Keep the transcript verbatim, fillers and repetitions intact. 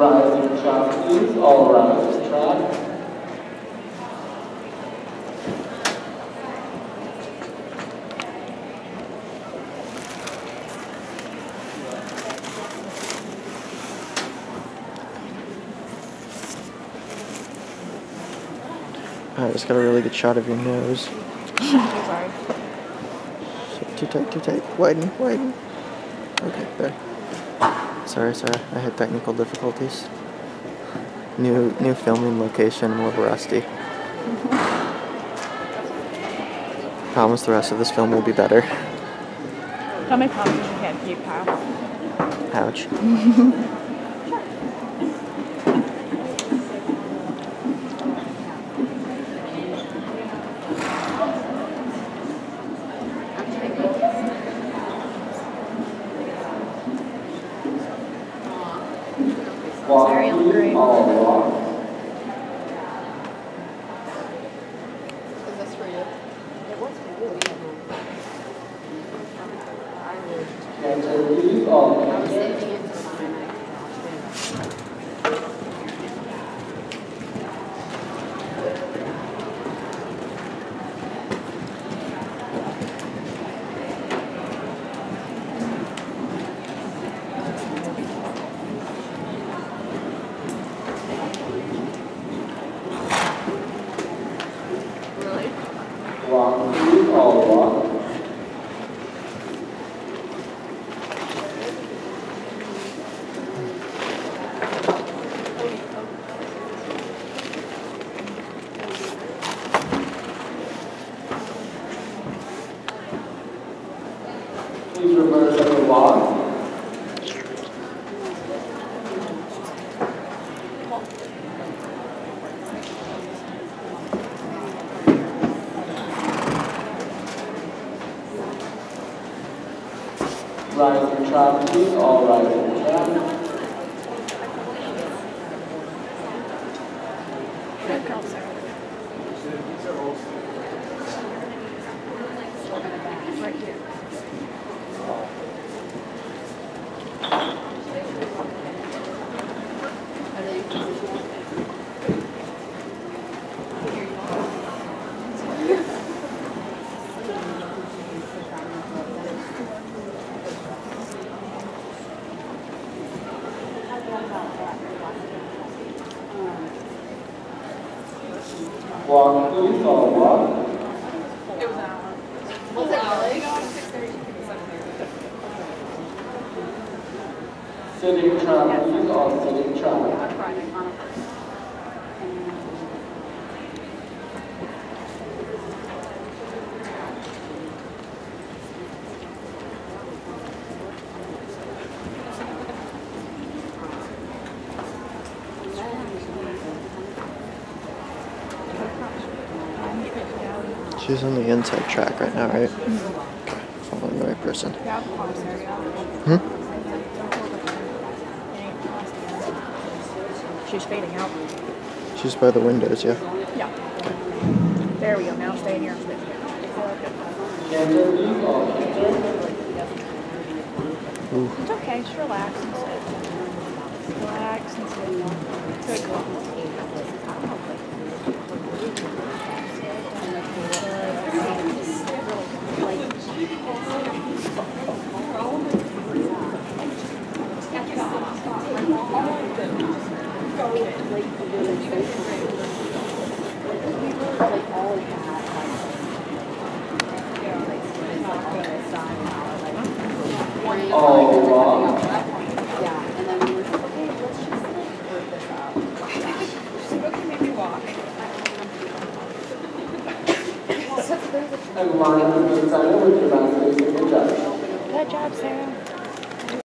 Rising track, please. All rising track. I just got a really good shot of your nose. Sorry. Too tight, too tight. Widen, widen. Okay, there. Sorry, sorry. I had technical difficulties. New, new filming location. I'm a little rusty. Promise the rest of this film will be better. How many promises you can't keep, Kyle? Ouch. Cereal grade. Is this for you? It was for you. I was saving it to mine. Walk, please, all walk. Please reverse every walk. Rising track, please. All rising track. Good girl, Sarah. Right here. Walk, please, all walk. It was an hour. Was it really? Sitting track, please, all sitting track. On Friday, on a Friday. She's on the inside track right now, right? Okay, following the right person. Hmm? She's fading out. She's by the windows, yeah? Yeah. There we go. Now stay in here. Canter, please, all canter. Ooh. It's okay. Just relax and sit. Relax and sit. Good girl. All walk. Yeah, and then we were like, okay, let's just work this out. She's like, okay, maybe walk. And line up inside with your last facing the judge. Good job, Sarah.